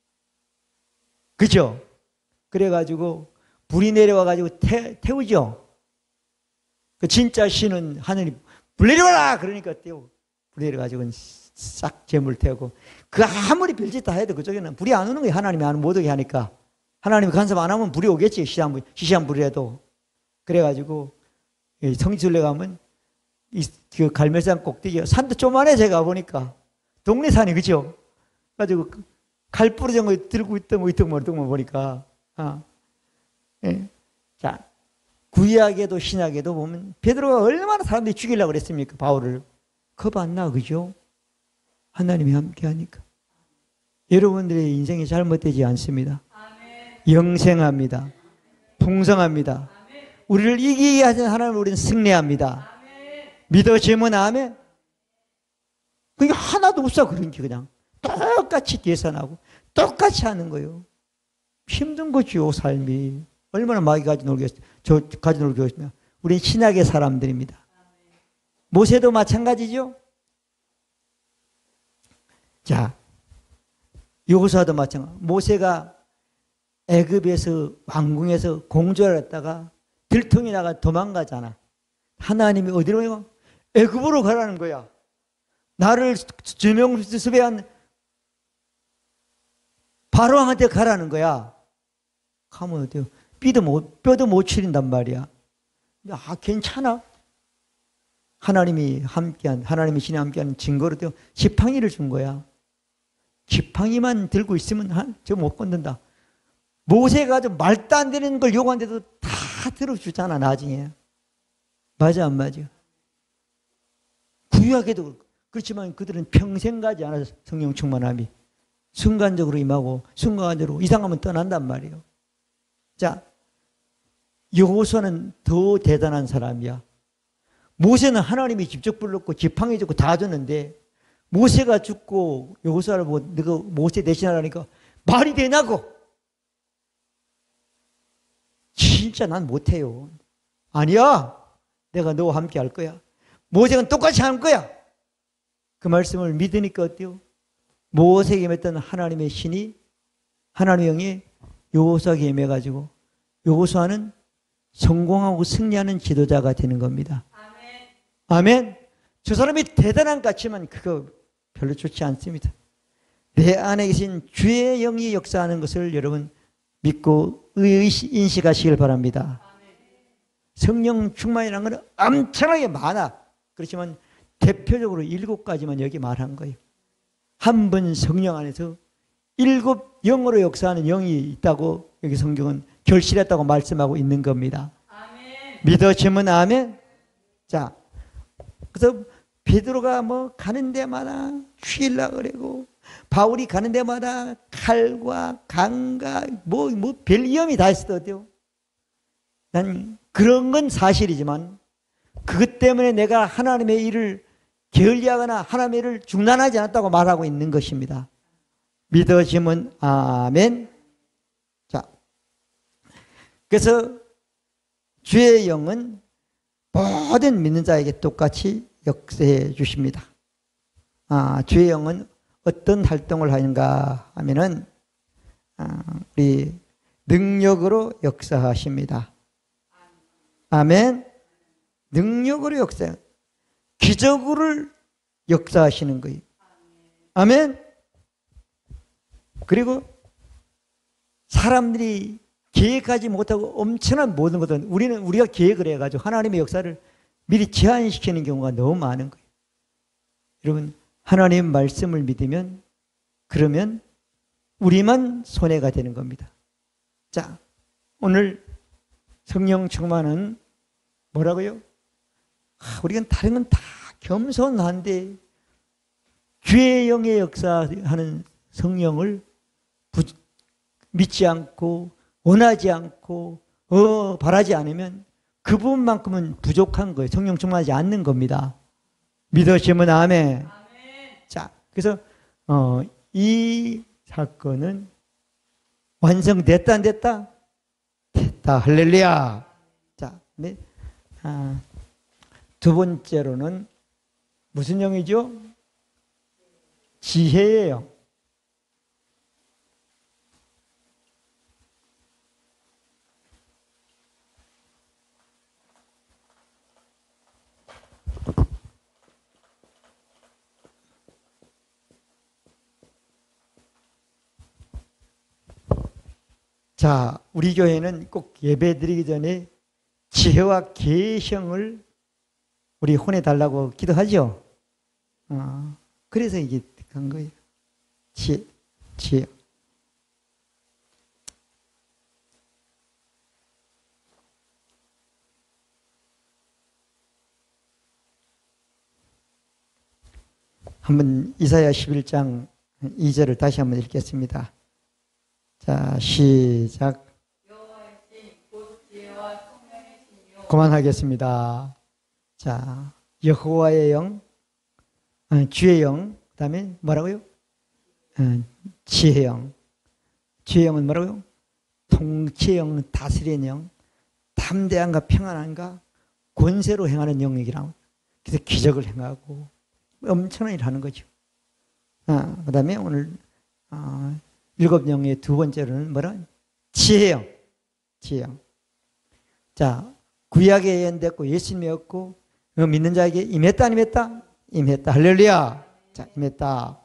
S1: 그죠? 그래가지고 불이 내려와가지고 태우죠. 그 진짜 신은 하늘이 불 내려와라! 그러니까 어때요? 불 내려가지고 싹 재물 태우고 그 아무리 별짓 다 해도 그쪽에는 불이 안 오는 거예요. 하나님이 못 오게 하니까. 하나님이 간섭 안 하면 불이 오겠지. 시시한 불이라도. 그래가지고 성지순례 가면 그 갈멜산 꼭대기 산도 조만해 제가 보니까 동네 산이 그죠? 가지고 칼 부러진 거 들고 있던 거 보니까 예. 자 구약에도 신약에도 보면 베드로가 얼마나 사람들이 죽이려고 그랬습니까? 바울을 겁 안 나 그죠? 하나님이 함께하니까 여러분들의 인생이 잘못되지 않습니다. 영생합니다. 풍성합니다. 우리를 이기게 하신 하나님 우리는 승리합니다. 믿어지면 아멘. 그게 하나도 없어. 그런 게 그냥 똑같이 계산하고 똑같이 하는 거예요. 힘든 거죠. 삶이. 얼마나 마귀 가지 놀겠어요. 저 가지 놀겠으면 우리는 신약의 사람들입니다. 모세도 마찬가지죠. 자, 여호수아도 마찬가지. 모세가 애굽에서 왕궁에서 공주를 했다가 들통이 나가 도망가잖아. 하나님이 어디로 가요? 애굽으로 가라는 거야. 나를 주명수배한 바로왕한테 가라는 거야. 가면 어때요? 뼈도 못 추린단 말이야. 아, 괜찮아. 하나님이 신이 함께하는 증거로 지팡이를 준 거야. 지팡이만 들고 있으면 저 못 건든다. 모세가 좀 말도 안 되는 걸 요구하는데도 다 들어주잖아, 나중에. 맞아, 안 맞아? 구약에도 그렇고. 그렇지만 그들은 평생 가지 않아서 성령 충만함이. 순간적으로 임하고, 순간적으로 이상하면 떠난단 말이에요. 자, 여호수아는 더 대단한 사람이야. 모세는 하나님이 직접 불렀고, 지팡이 줬고 다 줬는데, 모세가 죽고, 여호수아를 보고, 너가 모세 대신하라니까, 말이 되냐고! 진짜 난 못해요. 아니야. 내가 너와 함께 할 거야. 모세는 똑같이 할 거야. 그 말씀을 믿으니까 어때요? 모세에게 임했던 하나님의 신이 하나님의 영이 여호수아에게 임해가지고 여호수아는 성공하고 승리하는 지도자가 되는 겁니다. 아멘. 저 사람이 대단한 것 같지만 그거 별로 좋지 않습니다. 내 안에 계신 주의 영이 역사하는 것을 여러분 믿고 인식하시길 바랍니다. 성령 충만이라는 건 엄청나게 많아. 그렇지만 대표적으로 7가지만 여기 말한 거예요. 한 번 성령 안에서 7 영으로 역사하는 영이 있다고 여기 성경은 결실했다고 말씀하고 있는 겁니다. 아멘. 믿어지면 아멘. 자, 그래서 베드로가 뭐 가는 데마다 쉬려고 그러고 바울이 가는 데마다 칼과 강과 뭐 별 위험이 다 있었대요. 난 그런 건 사실이지만 그것 때문에 내가 하나님의 일을 게을리하거나 하나님의 일을 중단하지 않았다고 말하고 있는 것입니다. 믿어지면 아멘. 자, 그래서 주의 영은 모든 믿는 자에게 똑같이 역사해 주십니다. 주의 영은 어떤 활동을 하는가 하면은 우리 능력으로 역사하십니다. 아멘. 능력으로 역사, 기적으로 역사하시는 거예요. 아멘. 그리고 사람들이 계획하지 못하고 엄청난 모든 것은 우리가 계획을 해가지고 하나님의 역사를 미리 제한시키는 경우가 너무 많은 거예요. 여러분, 하나님의 말씀을 믿으면 그러면 우리만 손해가 되는 겁니다. 자, 오늘 성령 충만은 뭐라고요? 우리가 다른 건 다 겸손한데 주의 영의 역사하는 성령을 믿지 않고 원하지 않고 바라지 않으면 그 부분만큼은 부족한 거예요. 성령 충만하지 않는 겁니다. 믿으시면 아멘. 자, 그래서 이 사건은 완성됐다 안 됐다? 됐다. 할렐루야. 자, 네. 두 번째로는 무슨 영이죠? 지혜의 영. 자, 우리 교회는 꼭 예배 드리기 전에 지혜와 계시형을 우리 혼내달라고 기도하죠. 그래서 이게 간 거예요. 지혜. 한번 이사야 11장 2절을 다시 한번 읽겠습니다. 자, 시작. 그만하겠습니다. 자, 여호와의 영, 주의 영, 그 다음에 뭐라고요? 지혜의 영. 주의 영은 뭐라고요? 통치의 영, 다스리는 영, 담대함과 평안함과 권세로 행하는 영이라고. 그래서 기적을 행하고 엄청난 일을 하는 거죠. 그 다음에 오늘 7영의 두 번째로는 뭐라? 지혜영. 지혜영. 자, 구약에 예언됐고 예수님이었고 믿는 자에게 임했다 안 임했다? 임했다. 할렐루야. 자, 임했다.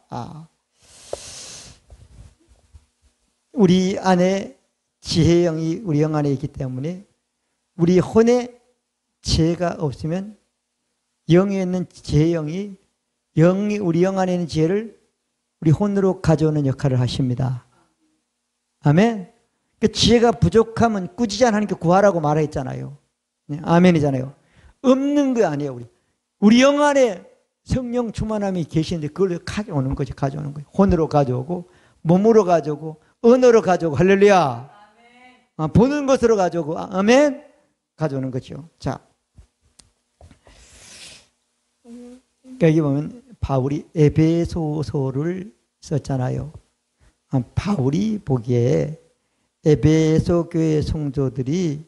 S1: 우리 안에 지혜영이 우리 영 안에 있기 때문에 우리 혼에 지혜가 없으면 영에 있는 지혜영이 우리 영 안에 있는 지혜를 우리 혼으로 가져오는 역할을 하십니다. 아멘. 그 지혜가 부족하면 꾸짖지 않으니까 하나님께 구하라고 말했잖아요. 네, 아멘이잖아요. 없는 거 아니에요. 우리 영 안에 성령 충만함이 계시는데 그걸 가져오는 거지. 가져오는 거예요. 혼으로 가져오고 몸으로 가져오고 언어로 가져오고 할렐루야. 보는 것으로 가져오고 아멘. 가져오는 거죠. 자, 여기 보면 바울이 에베소서를 썼잖아요. 바울이 보기에 에베소 교회 성도들이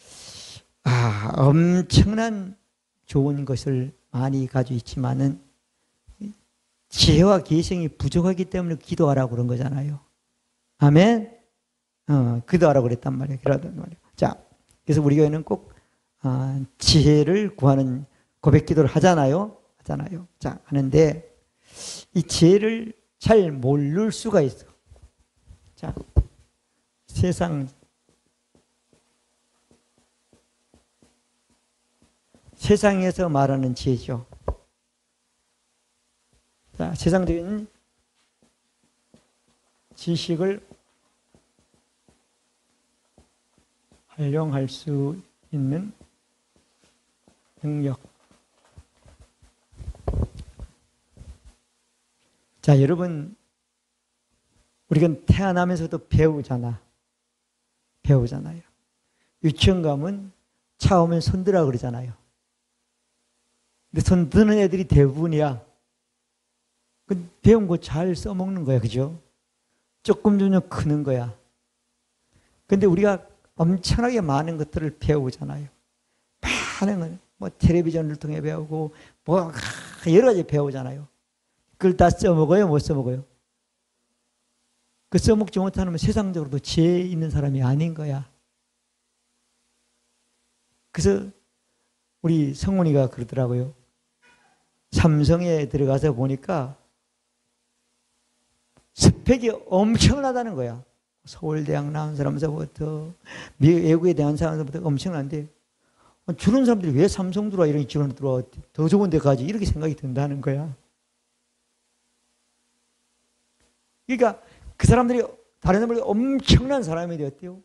S1: 엄청난 좋은 것을 많이 가지고 있지만은 지혜와 계시이 부족하기 때문에 기도하라고 그런 거잖아요. 아멘. 기도하라고 그랬단 말이에요. 자, 그래서 우리 교회는 꼭 지혜를 구하는 고백 기도를 하잖아요. 자, 하는데 이 죄를 잘 모를 수가 있어. 자, 세상에서 말하는 죄죠. 자, 세상적인 지식을 활용할 수 있는 능력. 자, 여러분, 우리가 태어나면서도 배우잖아요. 유치원 가면 처음엔 손 들라 그러잖아요. 근데 손 드는 애들이 대부분이야. 배운 거 잘 써먹는 거야, 그죠? 조금 크는 거야. 근데 우리가 엄청나게 많은 것들을 배우잖아요. 많은 건, 뭐, 텔레비전을 통해 배우고, 뭐, 여러 가지 배우잖아요. 그걸 다 써먹어요? 못 써먹어요? 그 써먹지 못하면 세상적으로도 죄 있는 사람이 아닌 거야. 그래서 우리 성훈이가 그러더라고요. 삼성에 들어가서 보니까 스펙이 엄청나다는 거야. 서울대학 나온 사람서부터 외국에 대한 사람서부터 엄청난데 저런 사람들이 왜 삼성 들어와 이런 직원을 들어와 더 좋은 데까지 이렇게 생각이 든다는 거야. 그러니까 그 사람들이 다른 사람들이 엄청난 사람이 되었대요.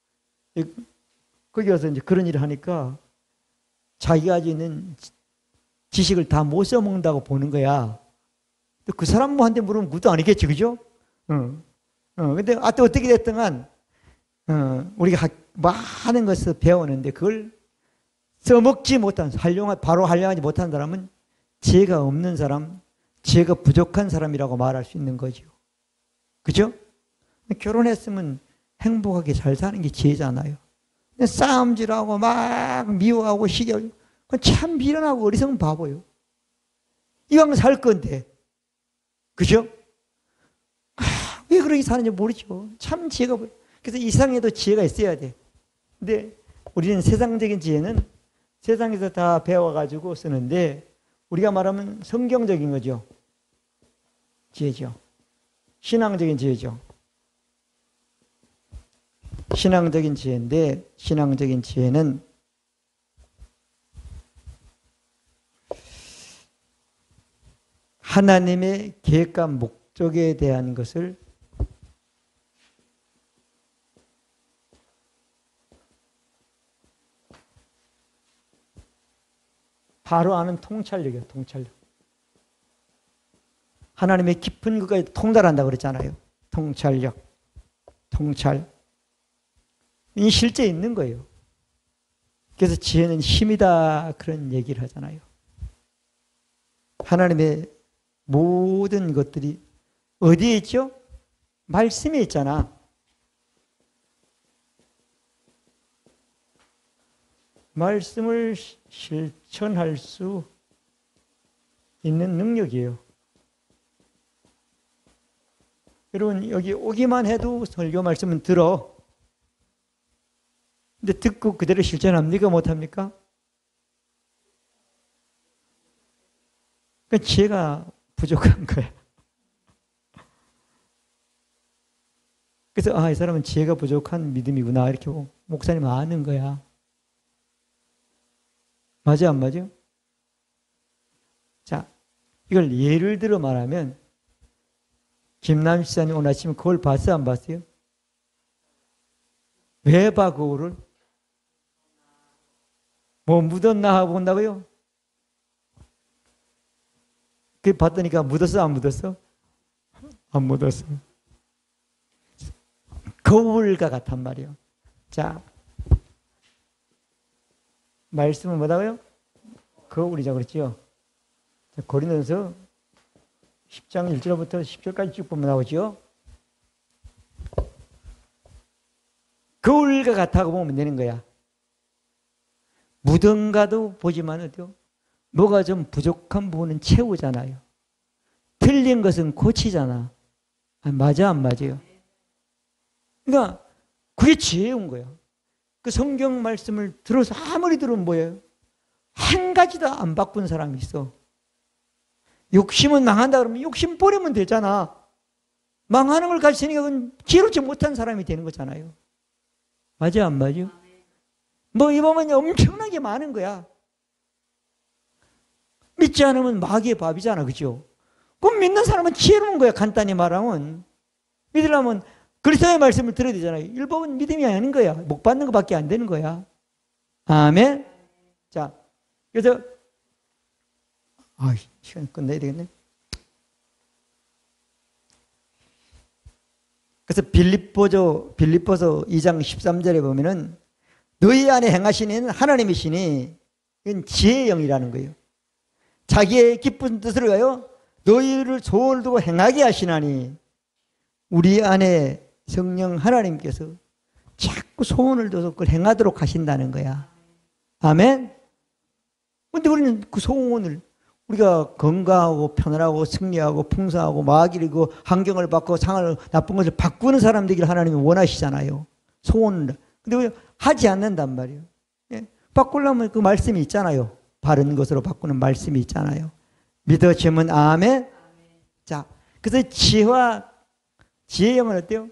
S1: 거기 가서 이제 그런 일을 하니까 자기가 가지고 있는 지식을 다 못 써먹는다고 보는 거야. 그 사람한테 물으면 그것도 아니겠지, 그죠? 근데 어떻게 됐든 우리가 많은 것을 배우는데 그걸 써먹지 못한, 바로 활용하지 못한 사람은 지혜가 없는 사람, 지혜가 부족한 사람이라고 말할 수 있는 거죠. 그죠? 결혼했으면 행복하게 잘 사는 게 지혜잖아요. 싸움질하고 막 미워하고 시기하고 그건 참 미련하고 어리석은 바보예요. 이왕 살 건데. 그죠? 왜 그렇게 사는지 모르죠. 참 지혜가, 그래서 이 세상에도 지혜가 있어야 돼. 근데 우리는 세상적인 지혜는 세상에서 다 배워가지고 쓰는데 우리가 말하면 성경적인 거죠. 지혜죠. 신앙적인 지혜죠. 신앙적인 지혜인데 신앙적인 지혜는 하나님의 계획과 목적에 대한 것을 바로 아는 통찰력이에요. 통찰력. 하나님의 깊은 것까지 통달한다고 그랬잖아요. 통찰력. 통찰. 이 실제 있는 거예요. 그래서 지혜는 힘이다 그런 얘기를 하잖아요. 하나님의 모든 것들이 어디에 있죠? 말씀에 있잖아. 말씀을 실천할 수 있는 능력이에요. 여러분 여기 오기만 해도 설교 말씀은 들어. 근데 듣고 그대로 실천합니까? 못합니까? 그러니까 지혜가 부족한 거야. 그래서 이 사람은 지혜가 부족한 믿음이구나 이렇게 목사님 아는 거야. 맞아 안 맞아? 자, 이걸 예를 들어 말하면 김남희 시사님 오늘 아침에 거울 봤어요? 안 봤어요? 왜 봐 거울을? 뭐 묻었나 하고 본다고요? 그 봤더니까 묻었어 안 묻었어? 안 묻었어. 거울과 같단 말이에요. 자, 말씀은 뭐다고요? 거울이라고 그랬죠. 고린도전서 10장 1절부터 10절까지 쭉 보면 나오죠. 거울과 같다고 보면 되는 거야. 무덤가도 보지만 어때요? 뭐가 좀 부족한 부분은 채우잖아요. 틀린 것은 고치잖아. 맞아 안 맞아요? 그러니까 그게 지혜인 거야. 그 성경 말씀을 들어서 아무리 들으면 뭐예요? 한 가지도 안 바꾼 사람이 있어. 욕심은 망한다 그러면 욕심 버리면 되잖아. 망하는 걸 가르치니까 그건 지혜롭지 못한 사람이 되는 거잖아요. 맞아, 안 맞아? 뭐 이 보면 엄청나게 많은 거야. 믿지 않으면 마귀의 밥이잖아, 그죠? 그럼 믿는 사람은 지혜로운 거야, 간단히 말하면. 믿으려면 그리스도의 말씀을 들어야 되잖아요. 율법은 믿음이 아닌 거야. 목 받는 것밖에 안 되는 거야. 아멘. 자, 그래서 시간 끝내야 되겠네. 그래서 빌립보서 2장 13절에 보면은 너희 안에 행하시는 하나님이시니 이건 지혜의 영이라는 거예요. 자기의 기쁜 뜻을 가요 너희를 소원을 두고 행하게 하시나니 우리 안에 성령 하나님께서 자꾸 소원을 둬서 그걸 행하도록 하신다는 거야. 아멘. 근데 우리는 그 소원을 우리가 건강하고 편안하고 승리하고 풍성하고 마귀리고 환경을 바꾸고 상을 나쁜 것을 바꾸는 사람 되기를 하나님이 원하시잖아요. 소원을. 근데 왜 하지 않는단 말이에요. 예? 바꾸려면 그 말씀이 있잖아요. 바른 것으로 바꾸는 말씀이 있잖아요. 믿어지면 아멘. 자, 그래서 지혜의 영은 어때요?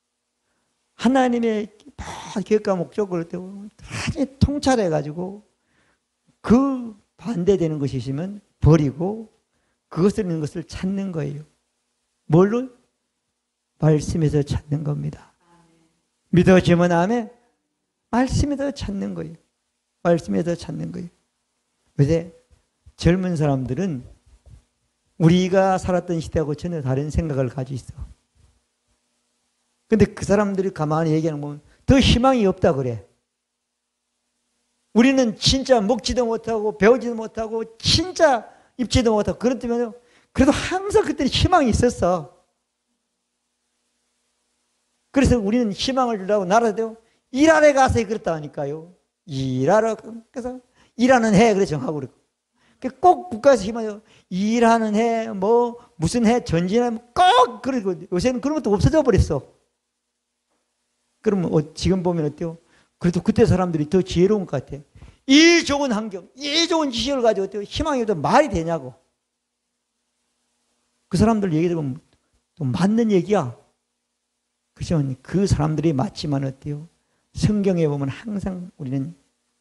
S1: 하나님의 계획과 목적을 어때요? 아주 통찰해가지고 그 반대되는 것이 있으면 버리고 그것을 있는 것을 찾는 거예요. 뭘로? 말씀에서 찾는 겁니다. 믿어지면 아멘. 말씀에서 찾는 거예요. 말씀에서 찾는 거예요. 그래서 젊은 사람들은 우리가 살았던 시대하고 전혀 다른 생각을 가지고 있어. 근데 그 사람들이 가만히 얘기하는 거 보면 더 희망이 없다 그래. 우리는 진짜 먹지도 못하고 배우지도 못하고 진짜 입지도 못하고 그렇다면 그래도 항상 그때 희망이 있었어. 그래서 우리는 희망을 주려고 나라도 일하러 가서 그랬다 하니까요. 일하러 그래서 일하는 해 그래 정하고 그러고 꼭 국가에서 희망이 일하는 해 뭐 무슨 해 전진해 꼭 그러고 요새는 그런 것도 없어져 버렸어. 그러면 지금 보면 어때요? 그래도 그때 사람들이 더 지혜로운 것 같아. 이 좋은 환경, 이 좋은 지식을 가지고 어때요? 희망이 더 말이 되냐고. 그 사람들 얘기 들으면 또 맞는 얘기야. 그렇지만 그 사람들이 맞지만 어때요? 성경에 보면 항상 우리는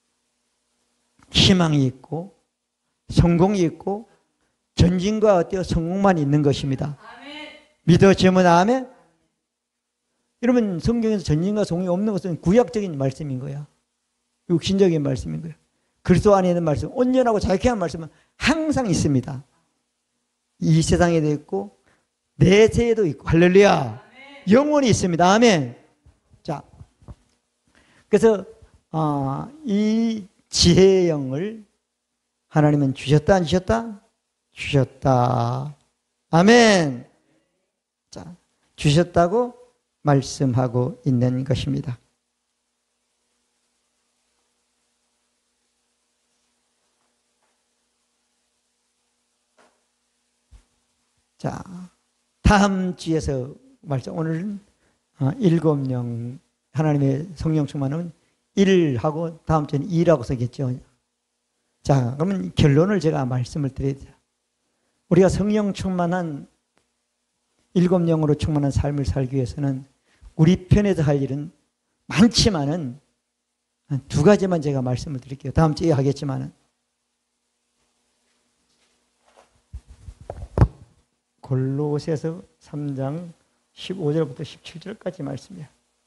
S1: 희망이 있고 성공이 있고 전진과 어때요? 성공만 있는 것입니다. 아멘. 믿어지면 아멘. 여러분 성경에서 전진과 성공이 없는 것은 구약적인 말씀인 거야. 육신적인 말씀인 거야. 그리스도 안에 있는 말씀, 온전하고 자격한 말씀은 항상 있습니다. 이 세상에도 있고 내세에도 있고 할렐루야. 아멘. 영원히 있습니다. 아멘. 자, 그래서 이 지혜의 영을 하나님은 주셨다 안 주셨다? 주셨다. 아멘. 자, 주셨다고 말씀하고 있는 것입니다. 자, 다음 주에서 말씀 오늘은 7명 하나님의 성령 충만은 1하고 다음 주에는 2라고 쓰겠죠. 자, 그러면 결론을 제가 말씀을 드려야 돼요. 우리가 성령 충만한 7영으로 충만한 삶을 살기 위해서는 우리 편에서 할 일은 많지만은 두 가지만 제가 말씀을 드릴게요. 다음 주에 하겠지만은 골로새서 3장 15절부터 17절까지 말씀이에요.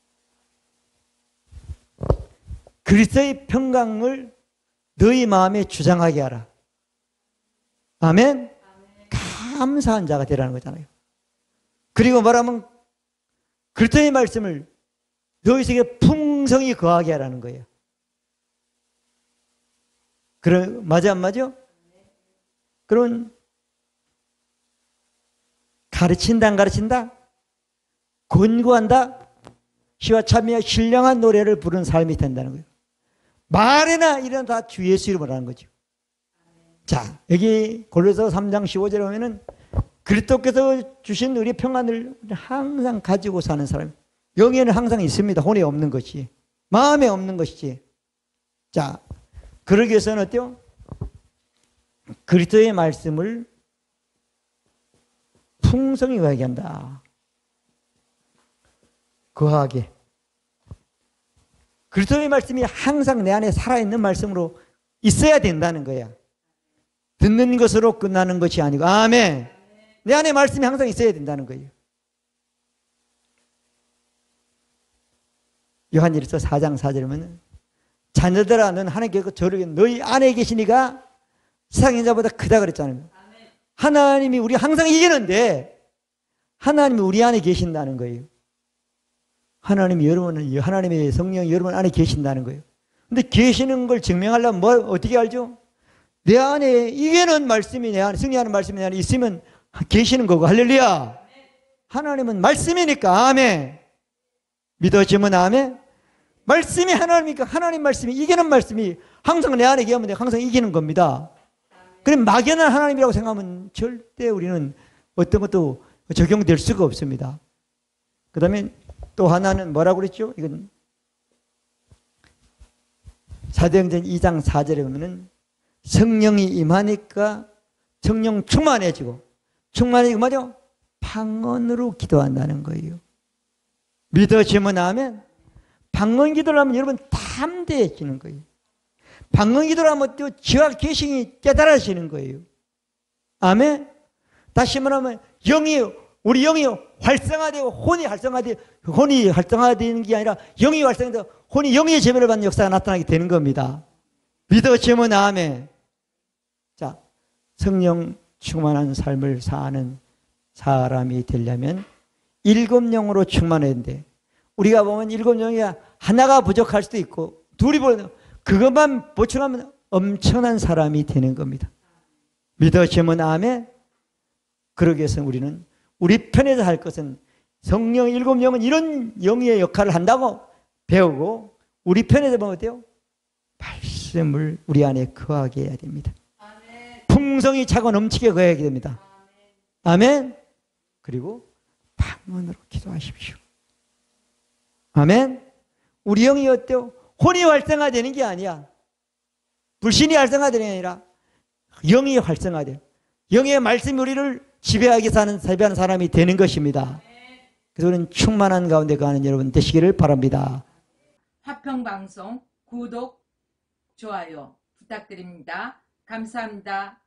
S1: 그리스도의 평강을 너희 마음에 주장하게 하라. 아멘? 감사한 자가 되라는 거잖아요. 그리고 말하면 그리스도의 말씀을 너희 속에 풍성히 거하게 하라는 거예요. 맞아 안 맞아? 그런 가르친다 안 가르친다? 권고한다? 시와 참여 신령한 노래를 부르는 삶이 된다는 거예요. 말이나 이런 다 주 예수 이름으로 하는 거죠. 자, 여기 골로새서 3장 15절에 보면은 그리스도께서 주신 우리 평안을 항상 가지고 사는 사람. 영에는 항상 있습니다. 혼에 없는 것이. 마음에 없는 것이지. 자, 그러기 위해서는 어때요? 그리스도의 말씀을 풍성히 구하게 한다. 거하게. 그리스도의 말씀이 항상 내 안에 살아있는 말씀으로 있어야 된다는 거야. 듣는 것으로 끝나는 것이 아니고, 아멘. 내 안에 말씀이 항상 있어야 된다는 거예요. 요한일서 4장 4절에 보면 자녀들아 너는 하나님께서 저를 너희 안에 계시니까 세상의 자보다 크다 그랬잖아요. 하나님이 우리 항상 이기는데 하나님이 우리 안에 계신다는 거예요. 하나님이 여러분은 하나님의 성령이 여러분 안에 계신다는 거예요. 근데 계시는 걸 증명하려면 뭐 어떻게 알죠? 내 안에 이기는 말씀이 내 안에 승리하는 말씀이 내 안에 있으면 계시는 거고 할렐루야. 하나님은 말씀이니까 아멘. 믿어지면 아멘. 말씀이 하나님이니까 하나님 말씀이 이기는 말씀이 항상 내 안에 계시면 항상 이기는 겁니다. 그럼 막연한 하나님이라고 생각하면 절대 우리는 어떤 것도 적용될 수가 없습니다. 그 다음에 또 하나는 뭐라고 그랬죠? 이건 사도행전 2장 4절에 보면은 성령이 임하니까 성령 충만해지고 충만해지고 말이요? 방언으로 기도한다는 거예요. 믿어지면 아멘. 방언 기도를 하면 여러분 담대해지는 거예요. 방언 기도를 하면 또 지와 계신이 깨달아지는 거예요. 아멘. 다시 말하면 우리 영이 활성화되고 혼이 활성화되는 게 아니라 영이 활성화되고 혼이 영의 재변을 받는 역사가 나타나게 되는 겁니다. 믿어지면 아멘. 자, 성령 충만한 삶을 사는 사람이 되려면 7영으로 충만해야 되는데 우리가 보면 7영이 하나가 부족할 수도 있고 둘이 보면 그것만 보충하면 엄청난 사람이 되는 겁니다. 믿어지면 아멘. 그러기 위해서 우리는 우리 편에서 할 것은 성령 7영은 이런 영의 역할을 한다고 배우고 우리 편에서 보면 어때요? 말씀을 우리 안에 거하게 해야 됩니다. 아멘. 풍성이 차고 넘치게 거하게 됩니다. 아멘. 그리고 방언으로 기도하십시오. 아멘. 우리 영이 어때요? 혼이 활성화되는 게 아니야. 불신이 활성화되는 게 아니라 영이 활성화돼요. 영의 말씀이 우리를 지배하게 사는 사람이 되는 것입니다. 그래서 우리는 충만한 가운데 가는 여러분 되시기를 바랍니다.
S2: 화평방송 구독, 좋아요 부탁드립니다. 감사합니다.